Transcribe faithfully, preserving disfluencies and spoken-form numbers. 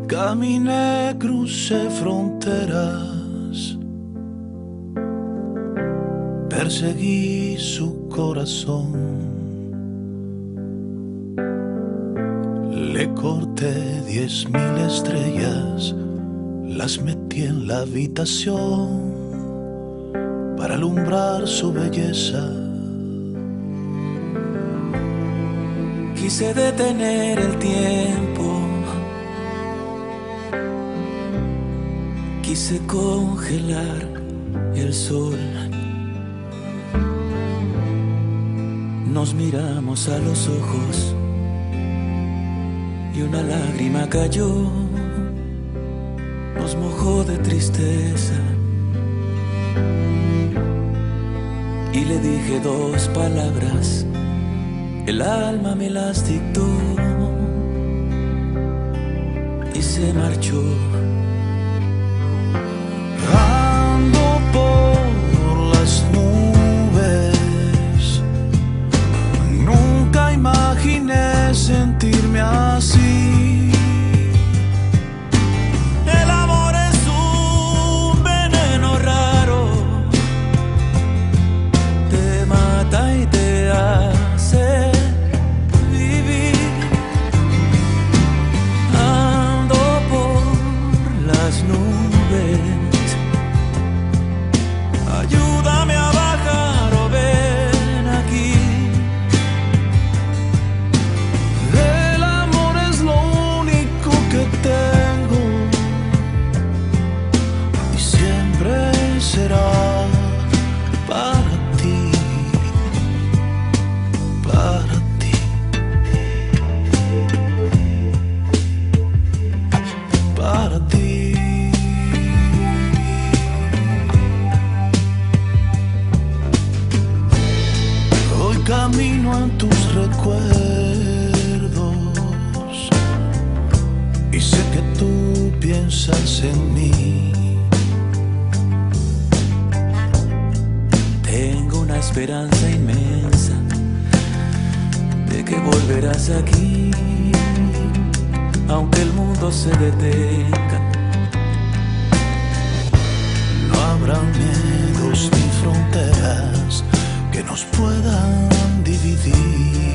Caminé, crucé fronteras, perseguí su corazón, le corté diez mil estrellas, las metí en la habitación para alumbrar su belleza. Quise detener el tiempo, quise congelar el sol. Nos miramos a los ojos y una lágrima cayó, nos mojó de tristeza. Y le dije dos palabras, el alma me las dictó y se marchó. Ando por las nubes, nunca imaginé sentirme así. El amor es un veneno raro, te mata y te hace vivir. Ando por las nubes, ayúdame a bajar o ven aquí. El amor es lo único que tengo y siempre será para ti, para ti, para ti. Hoy camino en tus recuerdos y sé que tú piensas en mí. Tengo una esperanza inmensa de que volverás aquí, aunque el mundo se detenga. No habrá miedos ni fronteras que nos puedan dividir.